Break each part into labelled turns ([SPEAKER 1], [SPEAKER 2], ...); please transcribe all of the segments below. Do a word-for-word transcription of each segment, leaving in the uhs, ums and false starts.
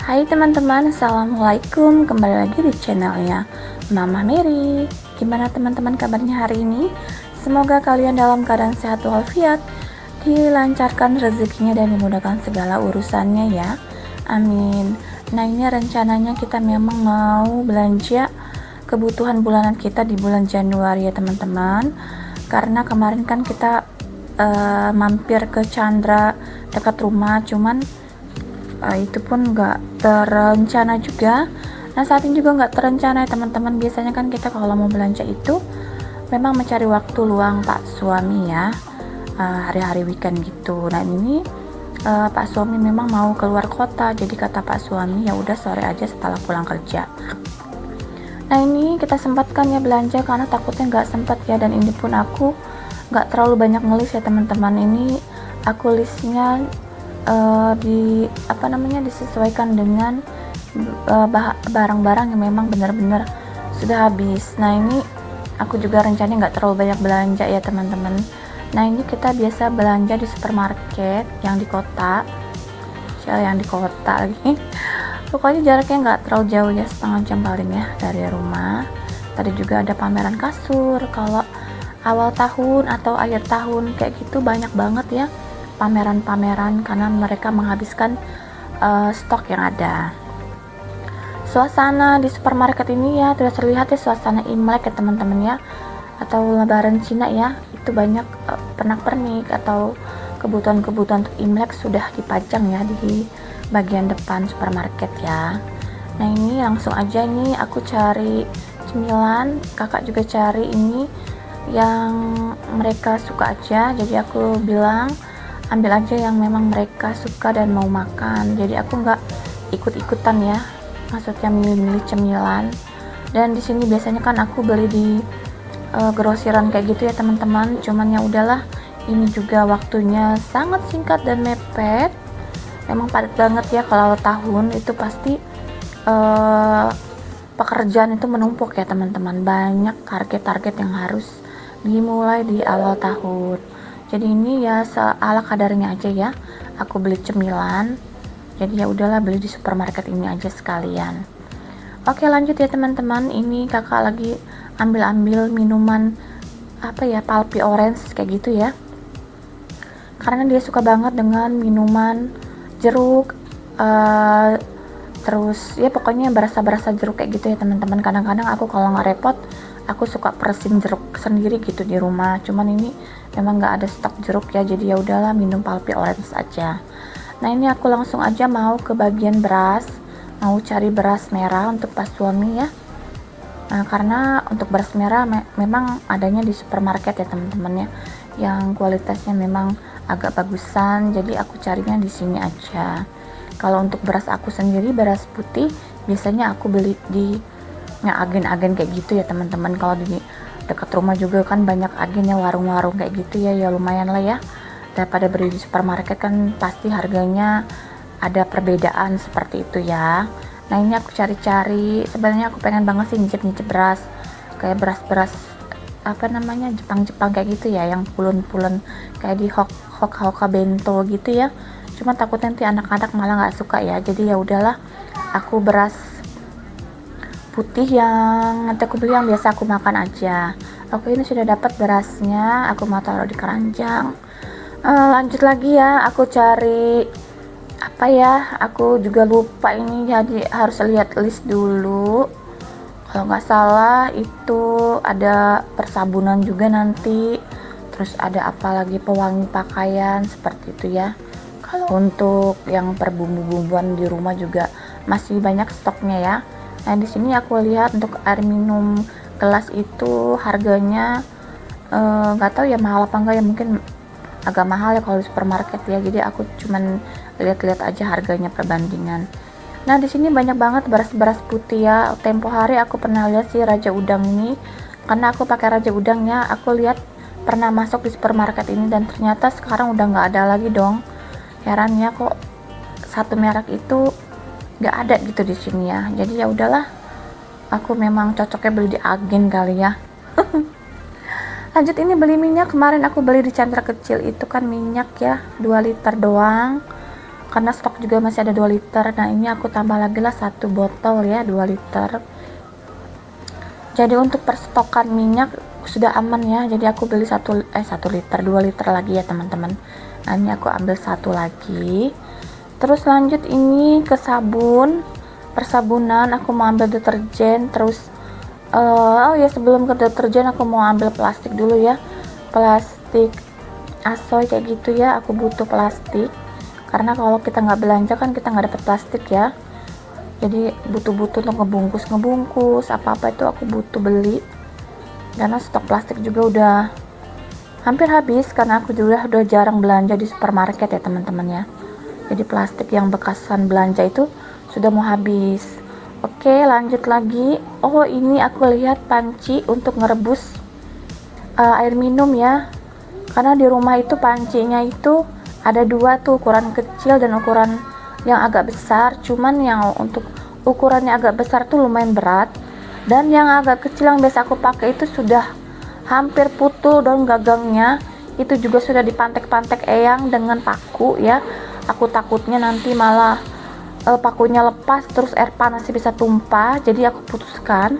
[SPEAKER 1] Hai teman-teman, assalamualaikum. Kembali lagi di channelnya Mama Mary. Gimana teman-teman kabarnya hari ini? Semoga kalian dalam keadaan sehat walafiat, dilancarkan rezekinya dan dimudahkan segala urusannya ya. Amin. Nah, ini rencananya kita memang mau belanja kebutuhan bulanan kita di bulan Januari ya teman-teman. Karena kemarin kan kita uh, mampir ke Chandra dekat rumah, cuman uh, itu pun nggak terencana juga. Nah, saat ini juga nggak terencana ya teman-teman. Biasanya kan kita kalau mau belanja itu memang mencari waktu luang Pak suami ya, uh, hari-hari weekend gitu. Nah, ini uh, Pak suami memang mau keluar kota, jadi kata Pak suami ya udah sore aja setelah pulang kerja. Nah, ini kita sempatkan ya belanja karena takutnya nggak sempat ya, dan ini pun aku nggak terlalu banyak ngelis ya teman-teman. Ini aku listnya uh, di apa namanya disesuaikan dengan uh, barang-barang yang memang benar-benar sudah habis. Nah, ini aku juga rencananya nggak terlalu banyak belanja ya teman-teman. Nah, ini kita biasa belanja di supermarket yang di kota, Shell yang di kota lagi. Pokoknya jaraknya nggak terlalu jauh ya, setengah jam paling ya dari rumah. Tadi juga ada pameran kasur. Kalau awal tahun atau akhir tahun kayak gitu banyak banget ya pameran-pameran karena mereka menghabiskan uh, stok yang ada. Suasana di supermarket ini ya sudah terlihat ya, suasana Imlek ya teman-teman ya, atau Lebaran Cina ya. Itu banyak uh, pernak-pernik atau kebutuhan-kebutuhan untuk Imlek sudah dipajang ya di bagian depan supermarket ya. Nah, ini langsung aja nih aku cari cemilan, kakak juga cari ini yang mereka suka aja, jadi aku bilang ambil aja yang memang mereka suka dan mau makan. Jadi aku nggak ikut-ikutan ya, maksudnya milih-milih cemilan. Dan di sini biasanya kan aku beli di uh, grosiran kayak gitu ya teman-teman, cuman ya udahlah, ini juga waktunya sangat singkat dan mepet. Memang padat banget ya kalau awal tahun itu pasti uh, pekerjaan itu menumpuk ya teman-teman. Banyak target-target yang harus dimulai di awal tahun. Jadi ini ya seala kadarnya aja ya. Aku beli cemilan. Jadi ya udahlah beli di supermarket ini aja sekalian. Oke, lanjut ya teman-teman. Ini kakak lagi ambil-ambil minuman apa ya, pulpy orange kayak gitu ya. Karena dia suka banget dengan minuman jeruk, uh, terus ya pokoknya berasa-berasa jeruk kayak gitu ya teman-teman. Kadang-kadang aku kalau nggak repot aku suka presin jeruk sendiri gitu di rumah, cuman ini memang nggak ada stok jeruk ya, jadi ya udahlah minum pulpy orange aja. Nah, ini aku langsung aja mau ke bagian beras, mau cari beras merah untuk pas suami ya. Nah, karena untuk beras merah me memang adanya di supermarket ya teman-teman ya, yang kualitasnya memang agak bagusan, jadi aku carinya di sini aja. Kalau untuk beras aku sendiri, beras putih, biasanya aku beli di ya, agen-agen kayak gitu ya teman-teman. Kalau di dekat rumah juga kan banyak agennya, warung-warung kayak gitu ya, ya lumayan lah ya. Daripada beli di supermarket kan pasti harganya ada perbedaan seperti itu ya. Nah, ini aku cari-cari, sebenarnya aku pengen banget sih nyicip-nyicip beras, kayak beras-beras apa namanya Jepang-Jepang kayak gitu ya, yang pulen-pulen kayak di hok Hoka bento gitu ya. Cuma takutnya nanti anak-anak malah nggak suka ya, jadi ya udahlah aku beras putih yang nanti aku beli yang biasa aku makan aja. Oke, ini sudah dapat berasnya, aku mau taruh di keranjang. Uh, lanjut lagi ya, aku cari apa ya, aku juga lupa ini, jadi harus lihat list dulu. Kalau nggak salah itu ada persabunan juga nanti, terus ada apa lagi, pewangi pakaian seperti itu ya. Kalau untuk yang perbumbu-bumbuan di rumah juga masih banyak stoknya ya. Nah, di sini aku lihat untuk air minum gelas itu harganya nggak uh, tahu ya mahal apa enggak ya, mungkin agak mahal ya kalau di supermarket ya. Jadi aku cuman lihat-lihat aja harganya perbandingan. Nah, di sini banyak banget beras-beras putih ya. Tempo hari aku pernah lihat sih Raja Udang ini, karena aku pakai Raja Udang ya. Aku lihat pernah masuk di supermarket ini dan ternyata sekarang udah nggak ada lagi dong. Heran ya, kok satu merek itu nggak ada gitu di sini ya. Jadi ya udahlah, aku memang cocoknya beli di agen kali ya. Lanjut, ini beli minyak. Kemarin aku beli di Chandra kecil itu kan minyak ya, dua liter doang. karena stok juga masih ada dua liter. Nah ini aku tambah lagi lah satu botol ya, dua liter. Jadi untuk perstokan minyak sudah aman ya, jadi aku beli satu eh satu liter, dua liter lagi ya teman-teman. Nah ini aku ambil satu lagi. Terus lanjut ini ke sabun, persabunan. Aku mau ambil deterjen. Terus uh, oh ya sebelum ke deterjen aku mau ambil plastik dulu ya, plastik asoy kayak gitu ya. Aku butuh plastik karena kalau kita nggak belanja kan kita nggak dapat plastik ya, jadi butuh-butuh untuk ngebungkus ngebungkus apa-apa itu aku butuh beli, karena stok plastik juga udah hampir habis karena aku juga udah jarang belanja di supermarket ya teman-teman ya. Jadi plastik yang bekasan belanja itu sudah mau habis. Oke lanjut lagi. Oh ini aku lihat panci untuk ngerebus uh, air minum ya, karena di rumah itu pancinya itu ada dua tuh, ukuran kecil dan ukuran yang agak besar. Cuman yang untuk ukurannya agak besar tuh lumayan berat, dan yang agak kecil yang biasa aku pakai itu sudah hampir putus daun gagangnya. Itu juga sudah dipantek-pantek eyang dengan paku ya. Aku takutnya nanti malah uh, pakunya lepas terus air panasnya bisa tumpah. Jadi aku putuskan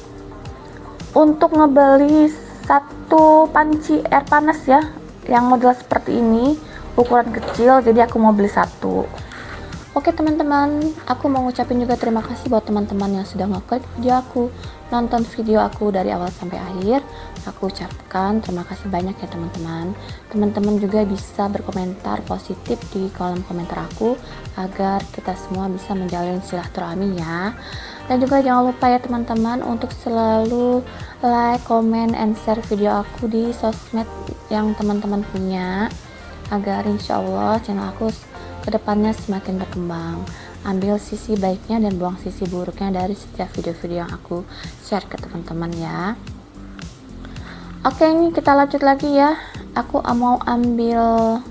[SPEAKER 1] untuk ngebeli satu panci air panas ya, yang model seperti ini, ukuran kecil. Jadi aku mau beli satu. Oke teman-teman, aku mau ngucapin juga terima kasih buat teman-teman yang sudah ngeklik video aku, nonton video aku dari awal sampai akhir. Aku ucapkan terima kasih banyak ya teman-teman. Teman-teman juga bisa berkomentar positif di kolom komentar aku agar kita semua bisa menjalin silaturahmi ya. Dan juga jangan lupa ya teman-teman untuk selalu like, comment, and share video aku di sosmed yang teman-teman punya, agar insya Allah channel aku kedepannya semakin berkembang. Ambil sisi baiknya dan buang sisi buruknya dari setiap video-video yang aku share ke teman-teman ya. Oke ini kita lanjut lagi ya. Aku mau ambil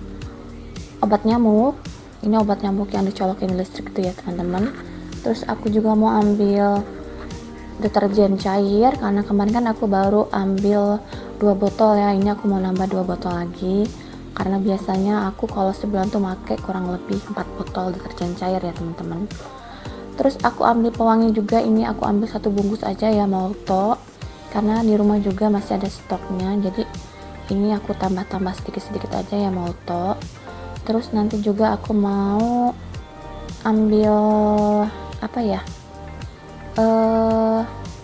[SPEAKER 1] obat nyamuk. Ini obat nyamuk yang dicolokin listrik itu ya teman-teman. Terus aku juga mau ambil deterjen cair, karena kemarin kan aku baru ambil dua botol ya. Ini aku mau nambah dua botol lagi, karena biasanya aku kalau sebulan tuh pakai kurang lebih empat botol deterjen cair ya teman-teman. Terus aku ambil pewangi juga. Ini aku ambil satu bungkus aja ya, Molto, karena di rumah juga masih ada stoknya. Jadi ini aku tambah-tambah sedikit-sedikit aja ya, Molto. Terus nanti juga aku mau ambil apa ya, uh,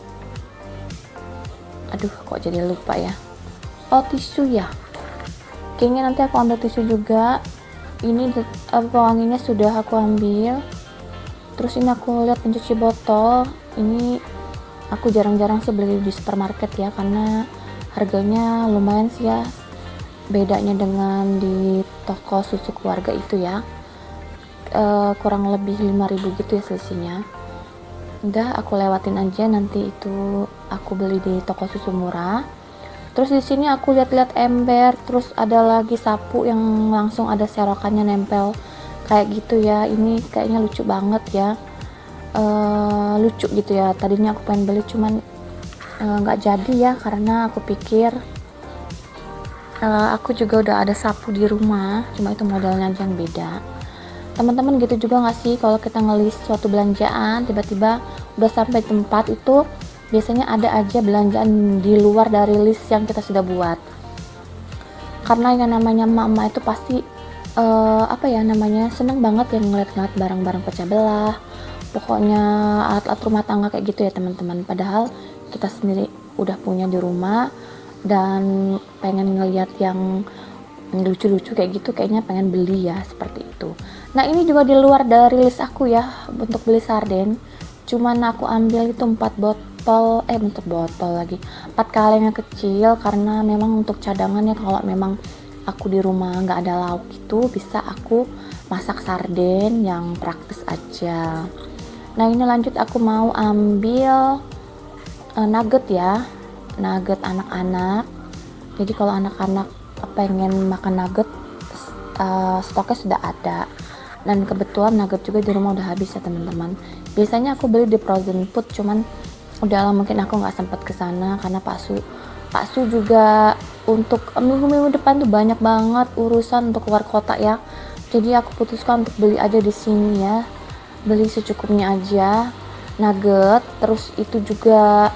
[SPEAKER 1] aduh kok jadi lupa ya, oh tisu ya. Kayaknya nanti aku ambil tisu juga. Ini uh, pewanginya sudah aku ambil. Terus ini aku lihat pencuci botol. Ini aku jarang-jarang sih beli di supermarket ya, karena harganya lumayan sih ya, bedanya dengan di toko susu keluarga itu ya. Uh, kurang lebih lima ribu gitu ya selisihnya. Udah aku lewatin aja, nanti itu aku beli di toko susu murah. Terus di sini aku lihat-lihat ember, terus ada lagi sapu yang langsung ada serokannya nempel kayak gitu ya. Ini kayaknya lucu banget ya, uh, lucu gitu ya. Tadinya aku pengen beli cuman nggak uh, jadi ya, karena aku pikir uh, aku juga udah ada sapu di rumah, cuma itu modelnya aja yang beda. Teman-teman gitu juga nggak sih, kalau kita ngelis suatu belanjaan tiba-tiba udah sampai tempat itu biasanya ada aja belanjaan di luar dari list yang kita sudah buat. Karena yang namanya mama itu pasti uh, apa ya namanya, seneng banget yang ngeliat-ngeliat barang-barang pecah belah, pokoknya alat-alat rumah tangga kayak gitu ya teman-teman. Padahal kita sendiri udah punya di rumah dan pengen ngeliat yang lucu-lucu kayak gitu, kayaknya pengen beli ya, seperti itu. Nah ini juga di luar dari list aku ya untuk beli sarden. Cuman aku ambil itu empat botol, eh bentuk botol lagi, empat kaleng yang kecil, karena memang untuk cadangannya kalau memang aku di rumah nggak ada lauk itu bisa aku masak sarden yang praktis aja. Nah ini lanjut aku mau ambil uh, nugget ya, nugget anak-anak. Jadi kalau anak-anak pengen makan nugget, uh, stoknya sudah ada. Dan kebetulan nugget juga di rumah udah habis ya teman-teman. Biasanya aku beli di frozen food, cuman udah lama mungkin aku nggak sempat ke sana karena Pak Su Pak Su juga untuk minggu-minggu depan tuh banyak banget urusan untuk keluar kota ya. Jadi aku putuskan untuk beli aja di sini ya, beli secukupnya aja nugget. Terus itu juga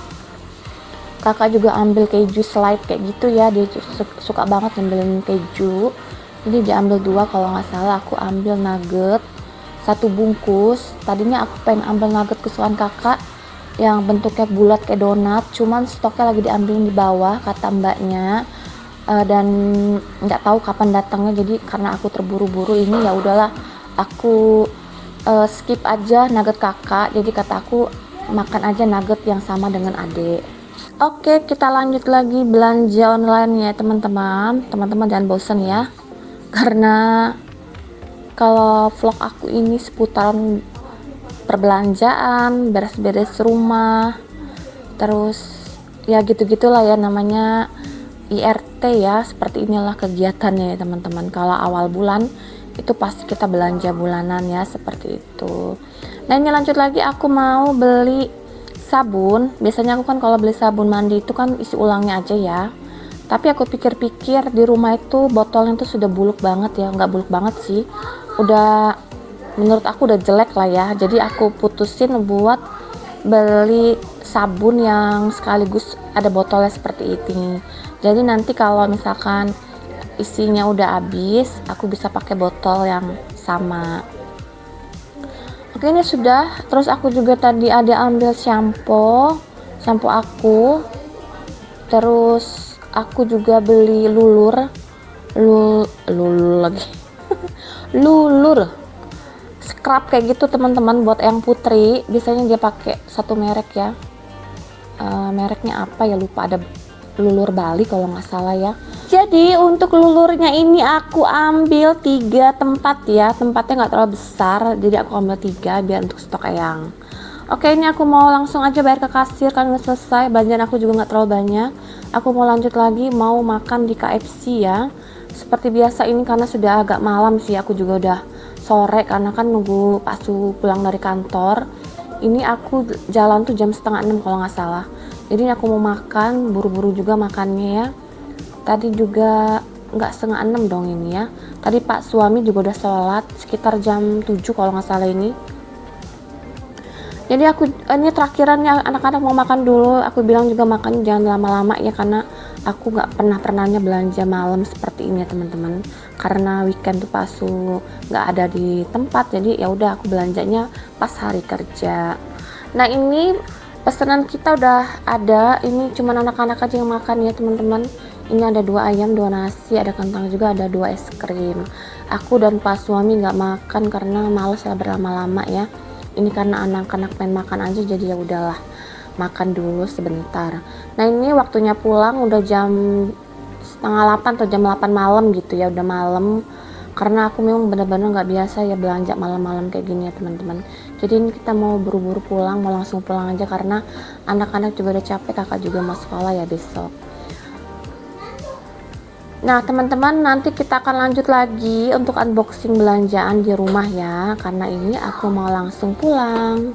[SPEAKER 1] kakak juga ambil keju slide kayak gitu ya, dia suka banget ngambilin keju, jadi dia ambil dua kalau nggak salah. Aku ambil nugget satu bungkus. Tadinya aku pengen ambil nugget kesukaan kakak yang bentuknya bulat kayak donat, cuman stoknya lagi diambilin di bawah kata mbaknya. Uh, dan nggak tahu kapan datangnya, jadi karena aku terburu-buru ini ya udahlah aku uh, skip aja nugget kakak. Jadi kata aku makan aja nugget yang sama dengan adik. Oke, kita lanjut lagi belanja online ya teman-teman. Teman-teman jangan bosan ya, karena kalau vlog aku ini seputaran perbelanjaan, beres-beres rumah, terus ya gitu-gitulah ya, namanya I R T ya. Seperti inilah kegiatannya ya teman-teman. Kalau awal bulan itu pasti kita belanja bulanan ya, seperti itu. Nah ini lanjut lagi, aku mau beli sabun. Biasanya aku kan kalau beli sabun mandi itu kan isi ulangnya aja ya, tapi aku pikir-pikir di rumah itu botolnya tuh sudah buluk banget ya. Nggak buluk banget sih, udah menurut aku udah jelek lah ya. Jadi aku putusin buat beli sabun yang sekaligus ada botolnya seperti ini. Jadi nanti kalau misalkan isinya udah habis, aku bisa pakai botol yang sama. Oke, ini sudah. Terus aku juga tadi ada ambil shampoo shampoo aku. Terus aku juga beli lulur lul lulur lagi lulur scrub kayak gitu teman-teman, buat yang putri. Biasanya dia pakai satu merek ya, uh, mereknya apa ya lupa, ada lulur Bali kalau nggak salah ya. Jadi untuk lulurnya ini aku ambil tiga tempat ya, tempatnya nggak terlalu besar, jadi aku ambil tiga biar untuk stok eyang. Oke, ini aku mau langsung aja bayar ke kasir kan udah selesai. Belanjaan aku juga nggak terlalu banyak. Aku mau lanjut lagi, mau makan di K F C ya. Seperti biasa ini karena sudah agak malam sih, aku juga udah sore karena kan nunggu Pak Su pulang dari kantor. Ini aku jalan tuh jam setengah enam kalau nggak salah. Jadi aku mau makan, buru-buru juga makannya ya. Tadi juga nggak setengah enam dong ini ya. Tadi Pak suami juga udah sholat sekitar jam tujuh kalau nggak salah ini. Jadi aku ini terakhirannya anak-anak mau makan dulu. Aku bilang juga makan jangan lama-lama ya, karena aku nggak pernah pernahnya belanja malam seperti ini ya teman-teman. Karena weekend tuh Pak Su nggak ada di tempat, jadi ya udah aku belanjanya pas hari kerja. Nah ini pesanan kita udah ada, ini cuman anak-anak aja yang makan ya teman-teman. Ini ada dua ayam, dua nasi, ada kentang juga, ada dua es krim. Aku dan Pak suami nggak makan karena males lah berlama-lama ya. Ini karena anak-anak pengen makan aja, jadi ya udahlah makan dulu sebentar. Nah ini waktunya pulang udah jam setengah delapan atau jam delapan malam gitu ya, udah malam. Karena aku memang benar-benar nggak biasa ya belanja malam-malam kayak gini ya teman-teman. Jadi ini kita mau buru-buru pulang, mau langsung pulang aja karena anak-anak juga udah capek, kakak juga mau sekolah ya besok. Nah teman-teman, nanti kita akan lanjut lagi untuk unboxing belanjaan di rumah ya, karena ini aku mau langsung pulang.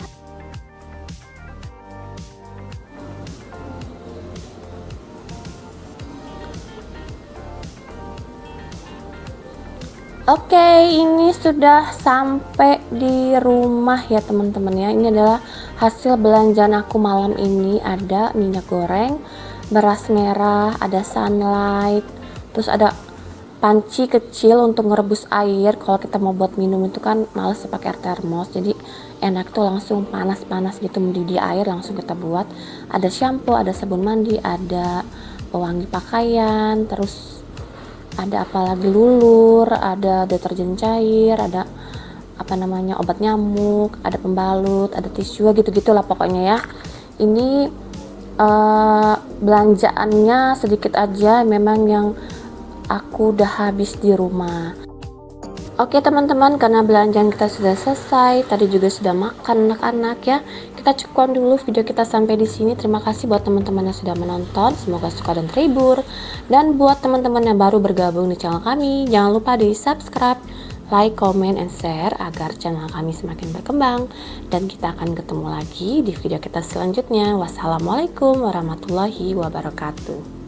[SPEAKER 1] Oke, ini sudah sampai di rumah ya teman-teman ya. Ini adalah hasil belanjaan aku malam ini. Ada minyak goreng, beras merah, ada Sunlight, terus ada panci kecil untuk ngerebus air. Kalau kita mau buat minum itu kan males pakai air termos, jadi enak tuh langsung panas-panas gitu mendidih air langsung kita buat. Ada shampoo, ada sabun mandi, ada pewangi pakaian, terus ada apalagi lulur, ada deterjen cair, ada apa namanya obat nyamuk, ada pembalut, ada tisu gitu-gitu lah pokoknya ya. Ini uh, belanjaannya sedikit aja, memang yang aku udah habis di rumah. Oke teman-teman, karena belanjaan kita sudah selesai, tadi juga sudah makan anak-anak ya. Kita cukupkan dulu video kita sampai di sini. Terima kasih buat teman-teman yang sudah menonton, semoga suka dan terhibur. Dan buat teman-teman yang baru bergabung di channel kami, jangan lupa di subscribe, like, comment, and share agar channel kami semakin berkembang. Dan kita akan ketemu lagi di video kita selanjutnya. Wassalamualaikum warahmatullahi wabarakatuh.